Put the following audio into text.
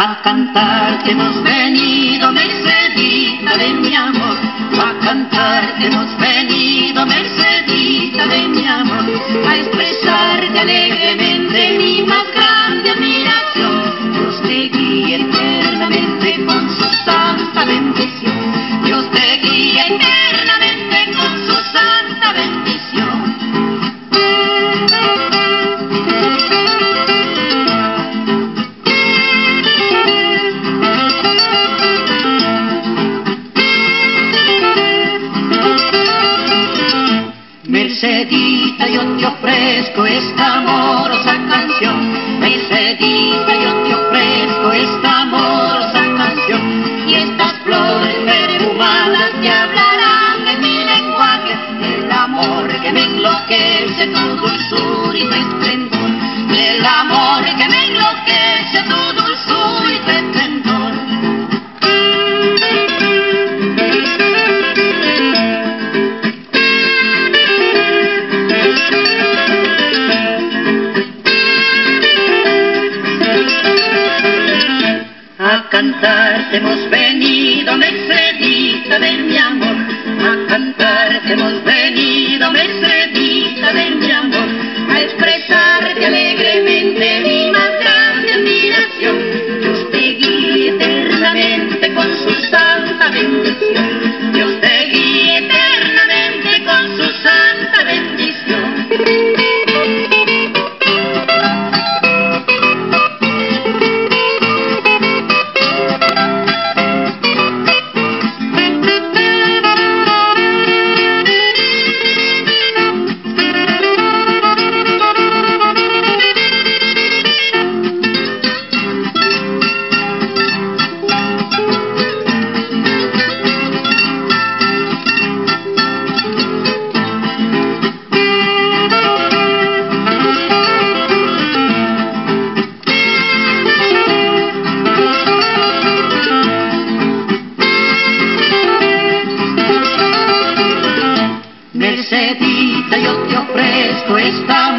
A cantarte hemos venido, Mercedita de mi amor. A cantarte hemos venido, Mercedita de mi amor. A expresarte alegremente mi más grande admiración. Dios te guíe eternamente con su santa bendición. Dios te guíe eternamente con su santa bendición. Mercedita, yo te ofrezco esta amorosa canción. Mercedita, yo te ofrezco esta amorosa canción. Y estas flores perfumadas te hablarán en mi lenguaje. El amor que me enloquece, tu dulzura y tu esplendor. El amor que me enloquece, tu dulzura y tu esplendor. A cantarte hemos venido, Mercedita de mi amor. A cantarte hemos venido, Mercedita de mi amor. A expresarte alegremente mi más grande admiración. Dios te guíe eternamente con su santa bendición. Dios te guíe eternamente con su santa bendición. Mercedita, yo te ofrezco esta